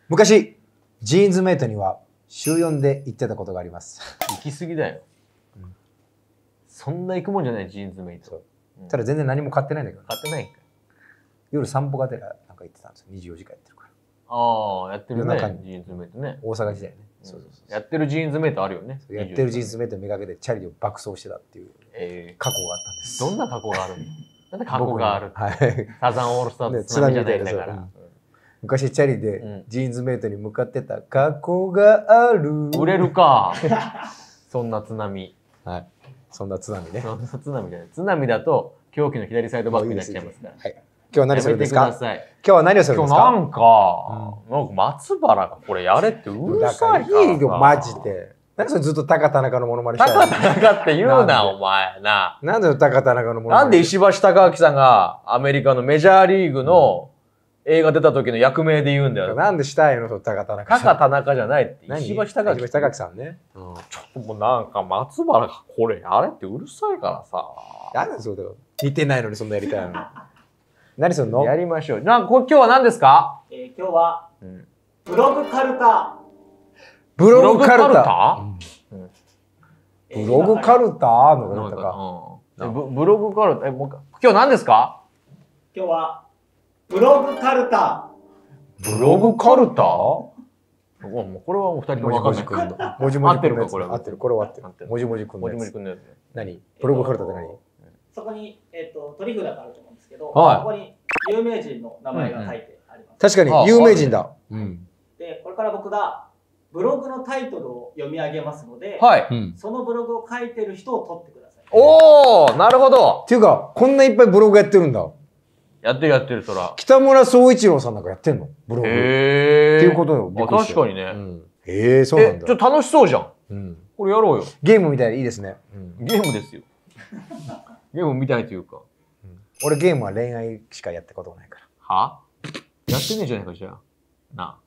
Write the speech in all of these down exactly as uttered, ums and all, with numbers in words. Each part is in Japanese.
昔ジーンズメイトには週よんで行ってたことがあります。 行き過ぎだよ、うん、そんな行くもんじゃないジーンズメイト、 うん、ただ全然何も買ってないんだけど、 買ってないんか。 夜散歩がてらなんか行ってたんですよ。にじゅうよじかんやってるから。 ああ、やってるねジーンズメイトね。 大阪時代ね、うん、そうそうそう、 やってるジーンズメイトあるよね。 やってるジーンズメイトめがけてチャリで爆走してたっていう過去があったんです。 どんな過去があるの？なんで過去がある？はい。サザンオールスターズ津波じゃないんだから。 昔チャリでジーンズメイトに向かってた過去がある。 売れるか。そんな津波。 はい。そんな津波ね。 そんな津波じゃない。津波だと狂気の左サイドバックになっちゃいますから。はい。 今日は何するんですか？今日は何をするんですか？ 今日なんか、なんか松原がこれやれってうるさいから。 いいよマジで。なんでそれずっと高田中のモノマネしてるの？ 高田中って言うなお前な。 なんで高田中のモノマネ？ なんで石橋貴明さんがアメリカのメジャーリーグの映画出た時の役名で言うんだよ。 なんでしたいのと高田中。 高田中じゃないって。石橋貴明。 石橋貴明さんね。 ちょっともうなんか松原がこれやれってうるさいからさ。 なんでそうだよ。似てないのにそんなやりたいの。何するの？ やりましょう。なんこ今日は何ですか？ えー、今日は、うん、ブログカルタ。 ブログカルタ？ブログカルタのか。ブログカルタ、え、もう今日何ですか？ 今日はブログカルタ。 ブログカルタ？ もうこれはもう二人とも分かんない。 もじもじくんのやつ。 合ってる、これは合ってる。もじもじくんのやつ。 もじもじくんのやつ。 何？ブログカルタって何？ そこにえっと取り札があると思うんですけど、ここに有名人の名前が書いてあります。 確かに有名人だ。 で、これから僕がブログのタイトルを読み上げますので、 はい、 そのブログを書いてる人を取ってください。 おー、なるほど。 っていうか、こんないっぱいブログやってるんだ。 やってるやってる、そら。 北村総一郎さんなんかやってんのブログ。 へー。 っていうことよ。 あ、確かにね。 うん、へー、そうなんだ。 え、ちょっと楽しそうじゃん。うん。これやろうよ。 ゲームみたいでいいですね。 うん、ゲームですよ。ゲームみたいというか。 うん、俺ゲームは恋愛しかやったことがないから。 は？やってねえじゃないか、じゃあ。なあ。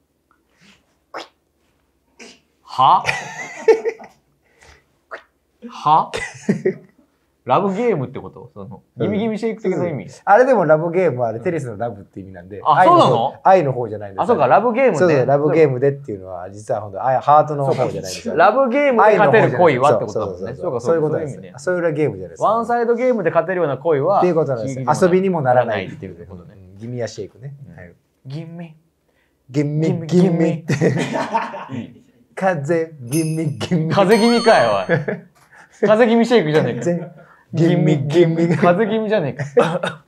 ははラブゲームってことその、ギミギミシェイク的な意味、うん、あれでもラブゲームはあれテニスのラブって意味なんで。 あ、そうなの？ 愛の方じゃないんです。 あ、そうか、ラブゲームね。 そうそう、ラブゲームでっていうのは、実は本当ハートの方じゃないですよ。 ラブゲームで勝てる恋はってことだもんね。 そうか、そういうことですね。そういうゲームじゃないです。 ワンサイドゲームで勝てるような恋は、 っていうことなんです。遊びにもならないっていうことね。ギミアシェイクね。 ギミ。 ギミギミって。風、ギミギミ。 風気味かよ、おい。風気味シェイクじゃねえか。 ギミギミ。 風気味じゃねえか。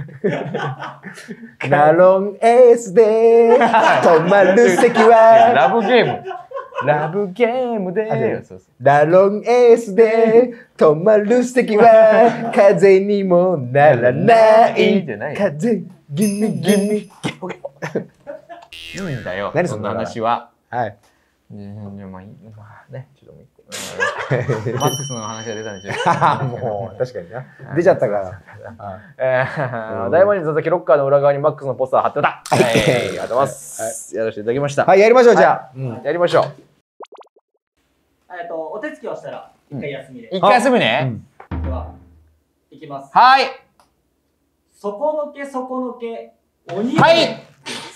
カロンエースで止まる席は。 ラブゲーム。ラブゲームで。 ラロンエースで止まる席は風にもならない。風、ギミギミ。いいんだよ。 何そんな話は。 はい。 まあね、ちょっともう一個。マックスの話が出たんでしょ。 もう確かにな。出ちゃったから。 えー、大魔神佐々木ロッカーの裏側にマックスのポスター貼ってた。はい、ありがとうございます。やらせていただきました。 はい、やりましょうじゃあ。 やりましょう。 えっとお手つきをしたら一回休みで。 一回休みね。 では、いきます。 はい。 底のけ底のけ鬼。 はい。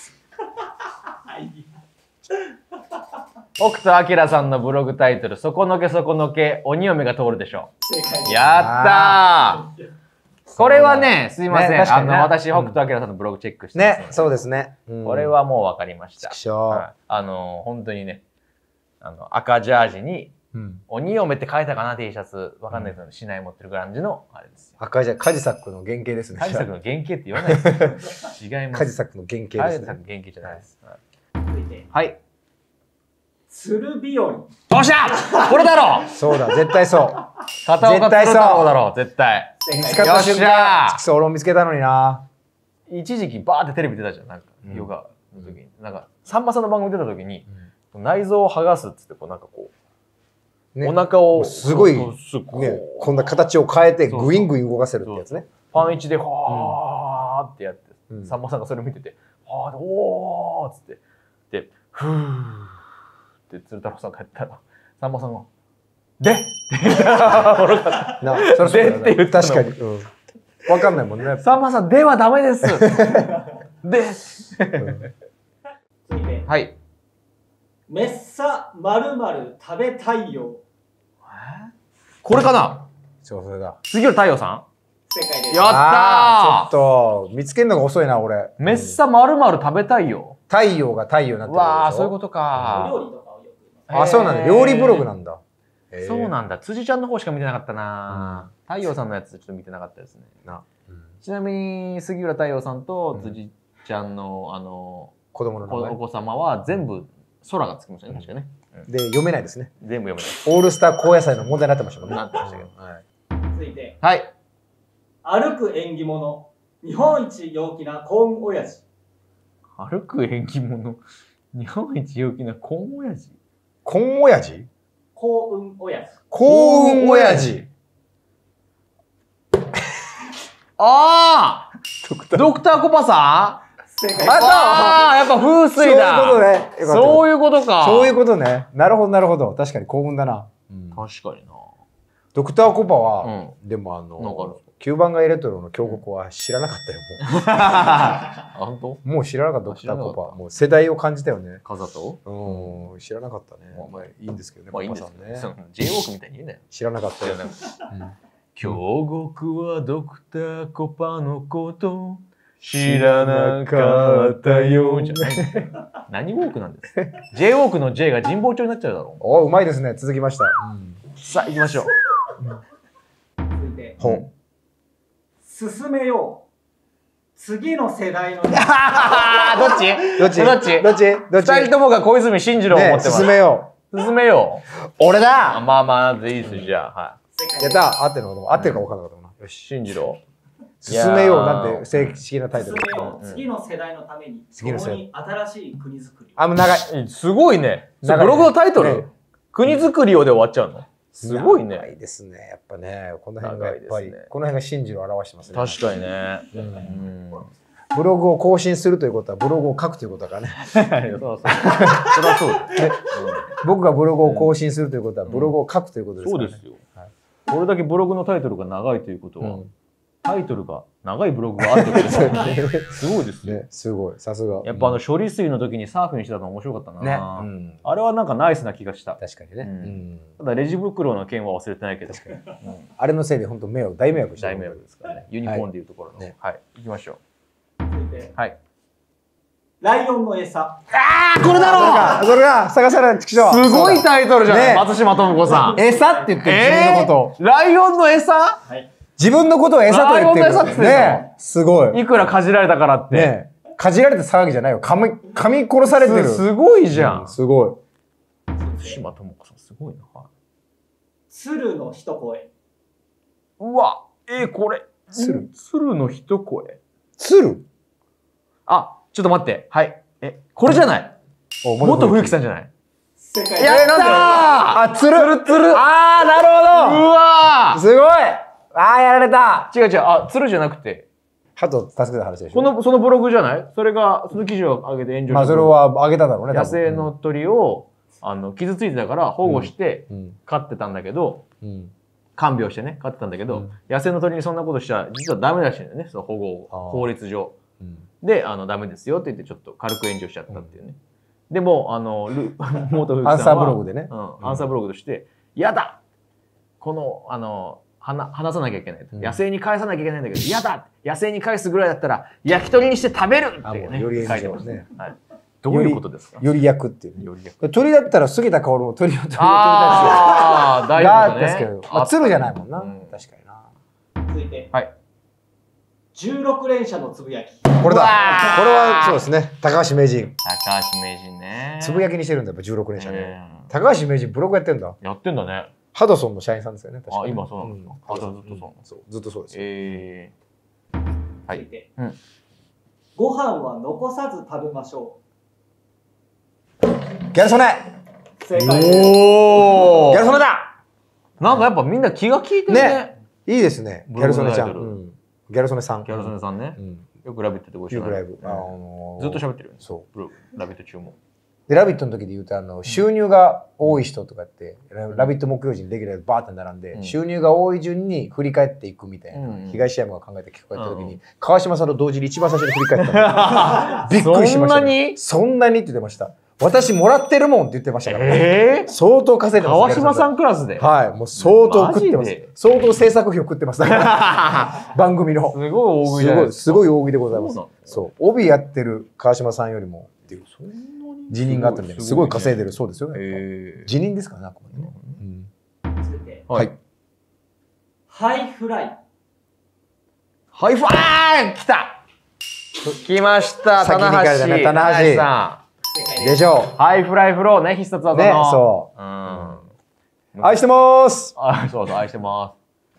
北斗晶さんのブログタイトル「そこのけそこのけ鬼嫁が通るでしょう」。やったー。これはね、すいません、あの私北斗晶さんのブログチェックしてますね。そうですね。 これはもう分かりました。あの本当にね、あの赤ジャージに鬼嫁って書いたかな T シャツわかんないけど市内持ってる感じのあれですよ。 赤ジャージ、カジサックの原型ですね。 カジサックの原型って言わないですよ。違います。 カジサックの原型ですね。 カジサック原型じゃないです。はい。 鶴日和。 よっしゃこれだろ。 そうだ、絶対そう。 片岡鶴太郎だろ、絶対。 見つかった瞬間、そう俺も見つけたのにな。 一時期バーってテレビ出たじゃん、なんかヨガの時に、なんかさんまさんの番組出た時に内臓を剥がすっつってこうなんかこうお腹をすごいこんな形を変えてグイングイン動かせるってやつね。 パンイチではーってやってさんまさんがそれを見ててはーおーっつってでふーって鶴太郎さんがやったらさんまさんが「で!」って言ったら「で!」って言ったの。 確かに分かんないもんね。 さんまさん「ではダメです!」ではい。 めっさまるまる食べたいよ。 これかな。 そう、それだ。 杉浦太陽さん。 正解です。 やったー。 ちょっと見つけるのが遅いな俺。 めっさまるまる食べたいよ。 太陽が太陽になってるわあ、そういうこことおか。 料理とかをよく言います。 あ、そうなんだ。料理ブログなんだ。 そうなんだ。辻ちゃんの方しか見てなかったな。太陽さんのやつちょっと見てなかったですね。 な。 ちなみに杉浦太陽さんと辻ちゃんのあの子供の名前お子様は全部空がつきましたね、確かね。 で読めないですね。 全部読めない。 オールスター高野菜の問題になってましたもんね。 なってましたけど。 続いて、 はい。 歩く縁起物、日本一陽気な幸運親父。 歩く縁起物、日本一陽気な幸運親父。 幸運親父？ 幸運親父。 幸運親父。 ああドクターコパさん。 正解。 ああやっぱ風水だ。 そういうことね。 そういうことか。 そういうことね。なるほどなるほど。確かに幸運だな。 確かにな。 ドクターコパは、でもあなんかあるのきゅうばん街レトロの峡谷は知らなかったよ。 あ、本当？ もう知らなかったドクターコパ。もう世代を感じたよね。 風と？ うん、知らなかったね。まあいいんですけどね。 まあいいんですけどね。ジェイウォークみたいに言うね。 知らなかったよ。 京極はドクターコパのこと知らなかったよじゃない。何ウォークなんですか。 J ウォークの J が神保町になっちゃうだろう。 お、うまいですね。続きました。 さあ行きましょう。 続いて、 ほ進めよう。次の世代の。 どっちどっちどっちどっちどっち二人ともが小泉進次郎を持ってます。 進めよう。進めよう。 俺だ。 まあまあ、いいですじゃあ。はやった合ってるのか合ってるか分からなかったな。よい。 し。 進次郎。 進めようなんて正式なタイトル。 進めよう。次の世代のために、 次の世代共に新しい国づくり。 あ、もう長い。 すごいね。ブログのタイトル国づくりをで終わっちゃうの。すごいね。 長いですね。やっぱね、この辺がやっぱり、この辺が進次郎を表してますね。 確かにね。 ブログを更新するということはブログを書くということだからね。 そうそう。そりゃそうだ。 僕がブログを更新するということはブログを書くということですからね。 そうですよ。これだけブログのタイトルが長いということは、タイトルが長いブログがあるってことですよね。すごいですね。 すごい。さすが。 やっぱあの処理水の時にサーフィンしてたの面白かったな。 ね。 あれはなんかナイスな気がした。 確かにね。 ただレジ袋の件は忘れてないけど。 あれのせいで本当迷惑、大迷惑した。 大迷惑ですからね。ユニコーンでいうところの。はい。行きましょう。はい。 ライオンの餌。 ああこれだろう。 それが探さない。すすごいタイトルじゃない。松島智子さん。 餌って言って自分のことライオンの餌？はい。 自分のことを餌と言ってる。ね、すごい。 いくらかじられたからって。 ね、かじられた騒ぎじゃないよ。噛み、噛み殺されてる。 すごいじゃん。 すごい。 松島智子さんすごいな。 鶴の一声。 うわ、えー、これ。 鶴。 鶴の一声。 鶴。 あ、ちょっと待って。はい。え、これじゃない。元冬木さんじゃない。 正解。 やったー。 あ、鶴。 鶴鶴。 あー、なるほど。 うわー。すごい。あー、やられた。 違う違う。あ、鶴じゃなくて。 鳩助けた話でしょ。 この、そのブログじゃない？それが、その記事を上げて炎上した。 まあ、それは上げただろうね。 野生の鳥を、あの、傷ついてたから保護して、飼ってたんだけど、看病してね、飼ってたんだけど、野生の鳥にそんなことしちゃ、実はダメらしいんだよね、その保護、法律上。で、あの、ダメですよって言って、ちょっと軽く炎上しちゃったっていうね。でも、あの、ル、元冬木さんは、 アンサーブログでね。 うん、アンサーブログとして、やだこの、あの、話さなきゃいけない。野生に返さなきゃいけないんだけど、嫌だ野生に返すぐらいだったら、焼き鳥にして食べるってね、 より書いてますね。どういうことですか？ より焼くっていう。 より焼く。 鳥だったら杉田薫も鳥を取りたいああ、大丈夫ですけど。まあ、鶴じゃないもんな。確かにな。 続いて。 はい。 じゅうろく連射のつぶやき。 これだ。これはそうですね。高橋名人。 高橋名人ね。 つぶやきにしてるんだ、やっぱじゅうろく連射ね。高橋名人ブログやってんだ。 やってんだね。 ハドソンの社員さんですよね。 あ、今そうなんですか。あ、ずっとそう。 ずっとそうです。 ええ。はい。ご飯は残さず食べましょう。ギャル曽根。 正解です。 おお。 ギャル曽根だ。 なんかやっぱみんな気が利いてるね。 いいですね。ギャル曽根ちゃん。ギャル曽根さん。 ギャル曽根さんね。よくラビットでご一緒に。 よくライブ。あのずっと喋ってるよね。 そう。 ラビット中も。 で、ラビットの時で言うと、あの、収入が多い人とかって、ラビット木曜日にレギュラーでバーって並んで、収入が多い順に振り返っていくみたいな、東山が考えた企画をやった時に、川島さんと同時に一番最初に振り返った。びっくりしました。そんなにそんなにって言ってました。 私もらってるもんって言ってましたから、 えー、 相当稼いでます。 川島さんクラスで。 はい、もう相当食ってます。相当制作費を食ってます。番組の。 すごい大食いじゃないですか。 すごい大食いでございます。そう、帯やってる川島さんよりもっていう辞任があったんで、すごい稼いでるそうですよね。辞任ですからね。 続いて、 はい。 ハイフライ。 ハイフライ来た。来ました。棚橋。 棚橋さん。でしょう。 ハイフライフローね、必殺技の。 ね、そう。うん。愛してます。 あ、そうそう、愛してます。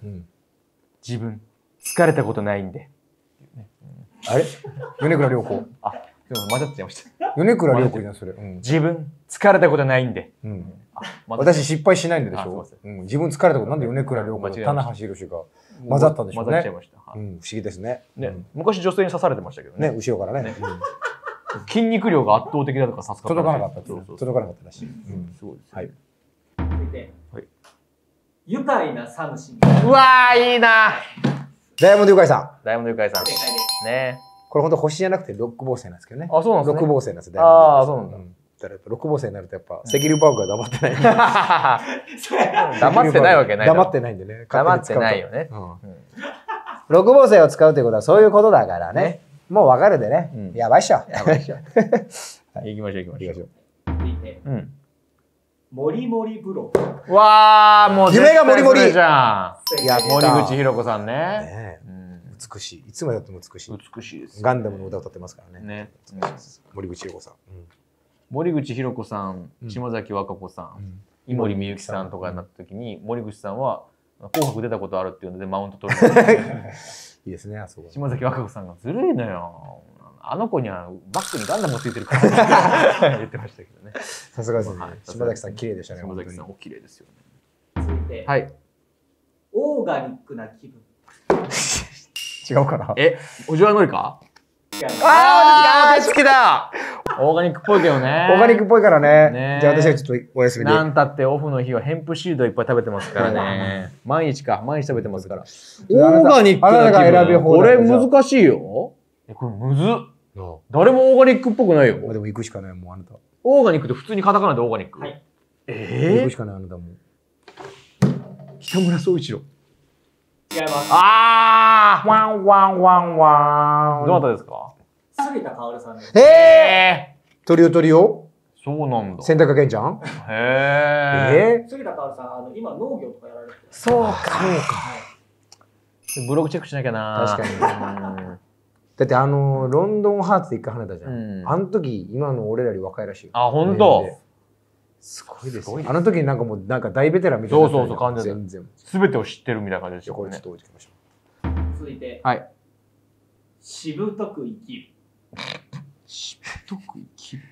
うん。自分、疲れたことないんで。 あれ米倉涼子。 あ、でも混ざっちゃいました。 米倉涼子じゃん、それ。 自分、疲れたことないんで。うん。 私失敗しないんででしょ。自分疲れたことなんで米倉涼子と棚橋宏が混ざったんでしょうね。 混ざっちゃいました。 うん、不思議ですね。 ね、昔女性に刺されてましたけどね。 ね、後ろからね。 筋肉量が圧倒的だとか助かった。 届かなかった。届かなかったらしい。 すごいです。 はい。 続いて、愉快なサムシン。 うわー、いいな。 ダイヤモンド愉快さん。 ダイヤモンド愉快さん。ね。 これ本当星じゃなくて六芒星なんですけどね。 あ、そうなんですね。 六芒星なんです。 ああ、そうなんだ。 だから六芒星になるとやっぱセキュリパークが黙ってない。 黙ってないわけない。 黙ってないんでね。 黙ってないよね。 六芒星を使うということはそういうことだからね。もう分かるでね。やばいっしょ。やばいっしょ。 行きましょう行きましょう。 続いて、もりもり風呂。 わあ、もう夢がもりもりじゃん。 いや、 森口博子さんね。 美しい。いつまでやっても美しい。 美しいです。 ガンダムの歌を歌ってますからね。 ね。 森口博子さん。 森口博子さん、島崎和歌子さん、井森美幸さんとかになった時に、森口さんは紅白出たことあるっていうのでマウント取る。 いいですね、あそこ。 島崎和歌子さんがずるいのよ。あの子にはバックにガンダムもついてるから言ってましたけどね。 さすがですね。島崎さん綺麗でしたね。 島崎さんお綺麗ですよね。 続いて、 はい。 オーガニックな気分。 違うかな。 え、おじわのりか？ ああ、好きだ。オーガニックっぽいけどね。 オーガニックっぽいからね。じゃあ私はちょっとお休みで。 なんたってオフの日はヘンプシードいっぱい食べてますからね。毎日か、毎日食べてますから。オーガニックあなたが選び放題。 これ難しいよ。え、これむずっ。誰もオーガニックっぽくないよ。 でも行くしかないもん、あなた。 オーガニックって普通にカタカナでオーガニック。はい。ええ。 行くしかない、あなたも。 北村総一郎。 違います。 ああ、ワンワンワンワン。どなたですか？ 杉田薫さんです。 ええ。トリオトリオ？ そうなんだ。 洗濯かけんちゃん？ へえ。 杉田薫さん、あの今農業とかやられてる。 そうか。そうか。ブログチェックしなきゃな。 確かに。だってあのロンドンハーツで一回跳ねたじゃん。あの時今の俺らより若いらしいよ。 あ、本当。 すごいですよ。あの時なんかもうなんか大ベテランみたいな。 そうそうそう、感じで。全然。すべてを知ってるみたいな感じでしょ。 これちょっと置いてきましょう。続いて。 はい。 しぶとく生きる。 しぶとく生きる。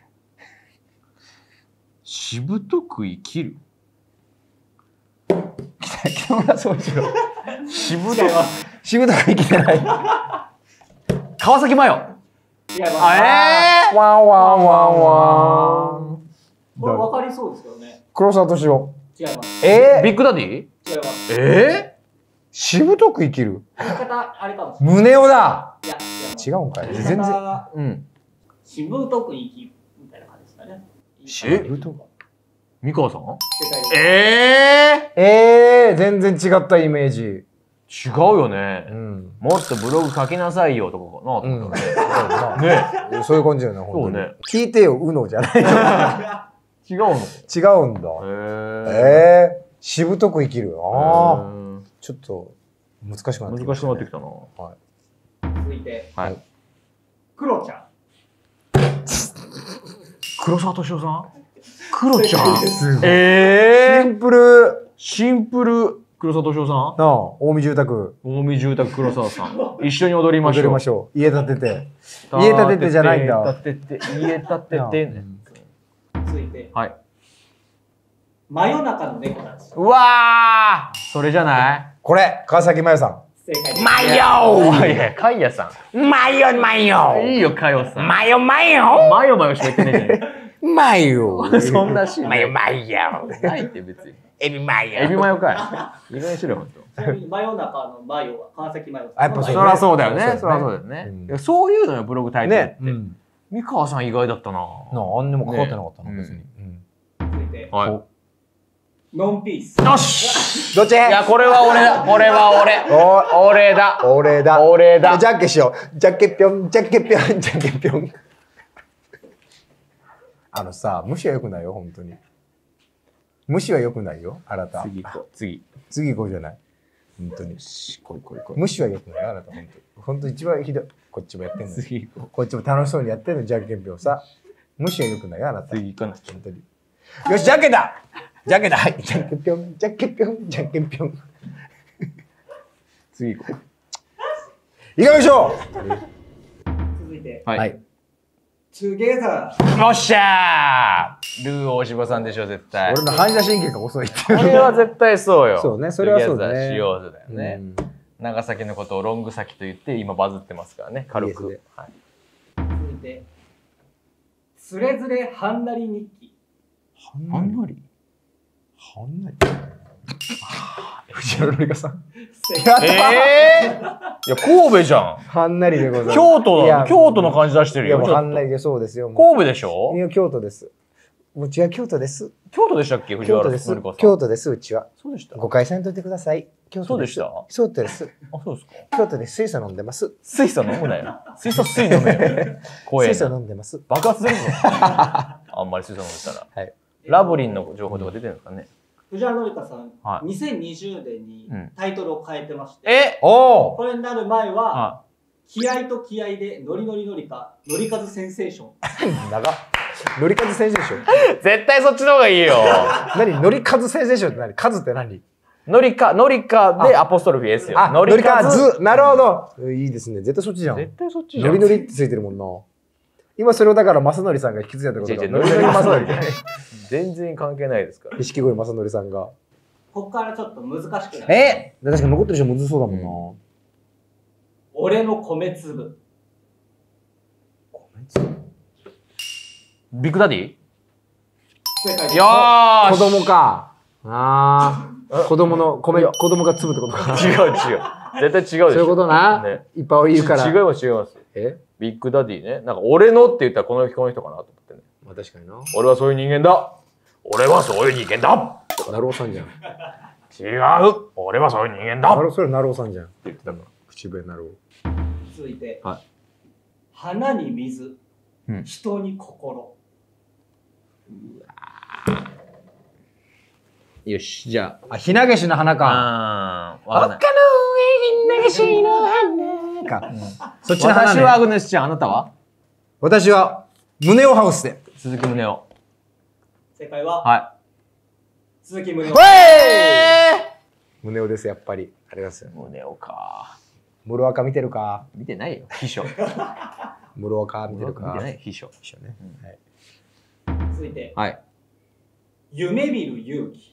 しぶとく生きる。北村総一郎。しぶとく。 しぶとく生きてない。 川崎麻世。 違います。 ええ。ワンワンワンワン。 これ分かりそうですけどね。 黒沢敏夫。 違います。 えー、ビッグダディ？ 違います。 えー、しぶとく生きる。 言い方あれかもしれない。 胸をだ。 いや、 違うんかい。全然。 うん。しぶとく生きるみたいな感じですかね。 しぶとく。 三河さん？ 正解です。 ええー、ええー、全然違ったイメージ。 違うよね。うん。もっとブログ書きなさいよとかかなと思ったね。ね。そういう感じだよね。そうね。聞いてよ、うのじゃない。 違うの？ 違うんだ。ええ。しぶとく生きる。ああ。ちょっと難しくなってきた。 難しくなってきたな。 はい。続いて。 はい。 クロちゃん。 黒沢敏夫さん？クロちゃん？ ええ。シンプル。 シンプル。黒沢敏夫さん？ なあ、近江住宅。 近江住宅黒沢さん。一緒に踊りましょう。 踊りましょう。家建てて。家建ててじゃないんだ。 建てて、家建ててね。 続いて。 はい。 真夜中の猫たち。 うわー、それじゃない？ これ、川崎麻世さん。 正解です。 マヨ。いや、カイヤさん。マヨマヨ。 いいよ、カヨさん。 マヨマヨ。 マヨマヨしか言ってねえじゃん。 マヨ。 そんなシーン。 マヨマヨ。 ないって別に。 エビマヨ。 エビマヨかい。意外にしろよ、ほんと。 ちなみに真夜中のマヨは川崎麻世さん。 やっぱそりゃそうだよね。そりゃそうだよね。そういうのよ、ブログタイトルって。 三河さん意外だったな。 なあ、あんでもかかってなかったな、別に。 続いて、 はい。 ノンピース。 よし。 どっち？ いや、これは俺だ。これは俺。俺だ。 俺だ。 俺だ。 じゃんけんしよう。じゃんけんぴょん、じゃんけんぴょん、じゃんけんぴょん。あのさ、無視は良くないよ、本当に。無視は良くないよ、あなた。 次行こう。次。 次行こうじゃない。本当に。 こいこいこい。 無視は良くないよ、あなた、本当に。本当一番ひどい。こっちもやってんの。 次行ここっちも楽しそうにやってんの、じゃんけんぴょんさ。無視は良くないよ、あなた。 次行かなきゃ。 本当に。よし、じゃんけんだじゃんけんだはいじゃんけんぴょん、じゃんけんぴょん、じゃんけんぴょん。 次行こいかがでしょ続いて、 う。はい。 はい。 Together。 よっしゃールー大柴さんでしょ、絶対。 俺の反射神経が遅いっていう。 これは絶対そうよ。 そうねそれはそうだね Together しようぜだよね。 うん長崎のことをロング崎と言って今バズってますからね、軽く。 いいですねはい続いて、つれづれはんなり日記。 はんなりはんなり藤原紀香さん。 正解。 えー、いや、神戸じゃん。 はんなりでございます。 京都だ。 いや京都の感じ出してるいや、 よ。 もうちょっとはんなりでそうですよ。もう神戸でしょいや、京都です。もう違う、京都です。 京都でしたっけ、藤原京都です紀香さん。 京都です、うちは。 そうでした誤解さんといてください。京都そうでしたそうです。 あ、そうですか。 京都で水素飲んでます。 水素飲むなよ。水素水飲めよ。怖え水素な。 飲んでます。 爆発するぞ。あんまり水素飲んでたら。 はい。 ラブリンの情報とか出てるんですかね。 藤原紀香さん、 はいにせんにじゅうねんにうんタイトルを変えてまして、 えおおこれになる前は、 は気合と気合でノリノリノリか、ノリカズセンセーション。 長っ。のりかず先生でしょ。 い。絶対そっちの方がいいよ。 何のりかず先生でしょって何数って何ノリカ、ノリカでアポストロフィー S よ。 あ、のりかず。なるほど。いいですね。絶対そっちじゃん。 絶対そっちじゃん。 ノリノリってついてるもんな。今それをだから正則さんが引き継いだってことか。 違う違うノリノリ正則全然関係ないですから。 こ錦鯉正則さんが。 こからちょっと難しくなる。 え確かに残ってる人むずそうだもん俺の米粒。 ビッグダディ正解です。 よな。 ーし子供か。ああ。子供の米、子供が粒ってことか。 違う違う。絶対違うでしょ。 そういうことな。 ねいっぱいいるから。 違います違います。 えビッグダディね。なんか俺のって言ったらこの人この人かなと思ってね。 まあ確かにな。 俺はそういう人間だ。俺はそういう人間だ。 なるおさんじゃん。 違う。俺はそういう人間だ。 なるそれなるおさんじゃん。 って言ってたか口笛なる続いて、 は花に水、 うん人に心。 ら。よし、じゃお。あ、ひなげしの花あ。 か。 あー、わかんない。 丘の上ひなげしの花か。そっちの花ね。 私はアグネスちゃん、あなたは私は、胸をハウスで。 鈴木宗男。 正解は、 は鈴木宗ほい男。 胸をです、やっぱり。ありがとうございい。 ます。 宗男か。 室赤見てるか。 見てないよ。秘書。 室赤見てるか。 見てない秘書。 一緒ね。 うんはい。 続いて、 はい。 夢見る勇気。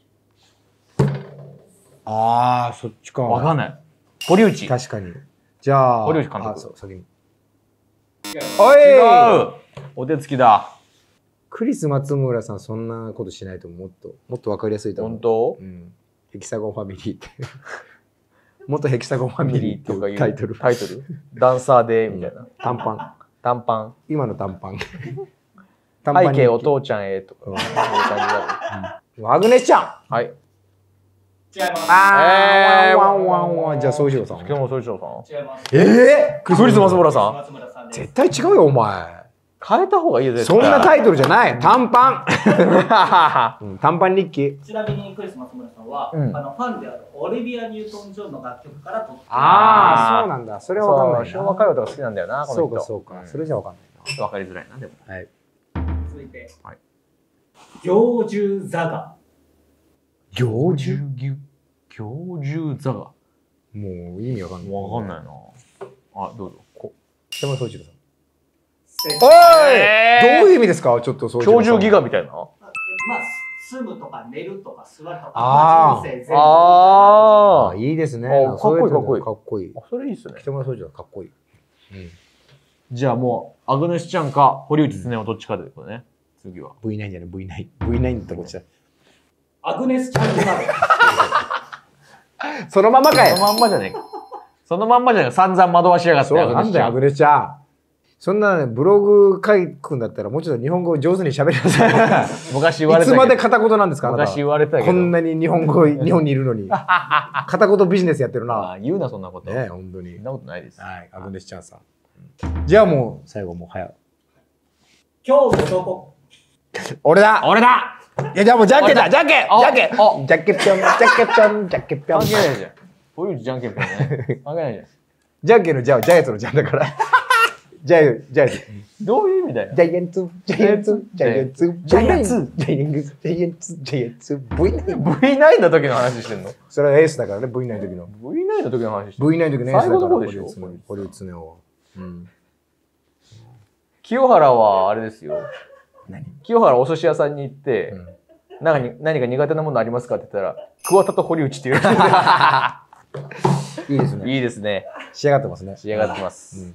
ああ、そっちか。 わかんない。堀内。 確かに。じゃあ、 堀内監督あ、そう、先に。 違いますおい違うお手つきだ。 クリス松村さん、そんなことしないと思う。もっと、もっとわかりやすいと思う。 本当うん。ヘキサゴンファミリーって。もっとヘキサゴンファミリーってとかいうタイトル。 タイトルダンサーで、みたいな。 短パン。 短パン。 今の短パン。 背景おと。 父ちゃんへとか。 うんそういう感じだアグネスちゃんはい。 違います。 あー、 えーワンワンワンワン。じゃあ、そうしようさん。 今日もそうしようさん。 違います。 えー、 クリス松村さん。 松村さんです。 絶対違うよ、お前。 変えた方がいいよ、絶そん対。 なタイトルじゃない。短パン。うん短パン日記。 ちなみにクリス松村さんは、 うんあのファンであるオリビア・ニュートン・ジョンの楽曲から取ってああ、 あーそうなんだ。それはわかんないな。 昭和歌謡とか好きなんだよな、この人。 そうか、そうか。 んそれじゃわかんないわかりづらいな、でも。 な。はい。 続いて、 はい行獣座が。 行獣牛。行獣座が。 もう意味わかんない。 わかんないな。あ、どうぞ。こ北村宗一郎さん。 正お解。 い、 えーどういう意味ですかちょっとそう鳥獣ギガみたいな。 まあ、住むとか寝るとか座るとか、 あー人生全部。 ああいいですね。 あかっこいいそううのかっこいいかっこいい。 あ。それいいっすね。 北村宗一郎かっこいい。うん。 じゃあもう、アグネスちゃんか、堀内恒夫どっちかでことね。次は。 ブイナイン じゃない、ブイナイン。ブイナイン ってこっちだ。 アグネス・チャンドラル。 そのままかいそのまんまじゃねえか。そのまんまじゃねえか。散々惑わしやがって。 そうなんだよ、アグネちゃん。 そんなねブログ書くんだったらもうちょっと日本語を上手に喋りなさい。 昔言われたけど。 いつまで片言なんですか。 昔言われたけど。 こんなに日本語日本にいるのに片言ビジネスやってるな。 あ言うなそんなこと。 ね本当に。 そんなことないです。 はい。アグネスチャンさん。じゃあもう最後もう早い。 今日のどこ。 俺だ。 俺だ。 いやじゃあもうじゃんけんだ。じゃんけん。じゃんけん。 あじゃんけんぴょん。じゃんけんぴょん。じゃんけんぴょん。 関係ないじゃん。堀内じゃんけんぽんね。関係ないじゃん。 じゃんけんのじゃあジャイアンツのじゃんだから。ジャイアンジャイアンツ。 どういう意味だよ。 ジャイアンツ、ジャイアンツ、ジャイアンツ、ジャイアンツ、ジャイアンツ、ジャイアンツ、ジャイアンツ、ブイナイン。 ブイナイン の時の話してんの？ それはエースだからね、ブイナイン の時の。 ブイナイン の時の話してんの？ ブイナイン の時のエースだから。 最後の方でしょ？ 堀内恒夫。うん。 清原はあれですよ。 何？ 清原お寿司屋さんに行って、何か何か苦手なものありますかって言ったら、桑田と堀内って言われていいですね。 いいですね。 仕上がってますね。 仕上がってます。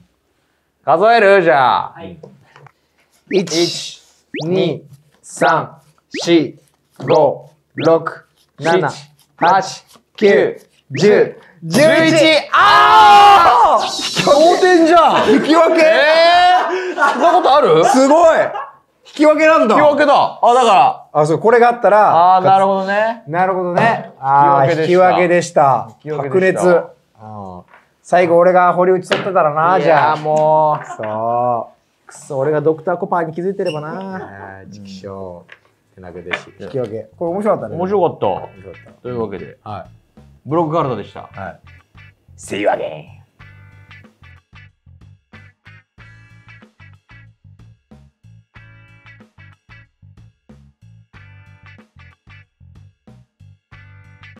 数えるじゃあ。 はい。 いち、に、さん、し、ご、ろく、なな、はち、きゅう、じゅう、じゅういち。ああ！同点じゃん。引き分け？ えー、そんなことある？ すごい。引き分けなんだ。 引き分けだ。あ、だから。 あ、そう、これがあったら。 ああ、なるほどね。 なるほどね。ああ、引き分けでした。白熱。最後俺が堀内取ってたらな、じゃあ。もう。そう。くそ、俺がドクターコパーに気づいてればな。チキショー。手投げでし。引き分け。これ面白かったね。 面白かった。 面白かった。 というわけで、 はい。 ブロックカルタでした。 はい。See you again!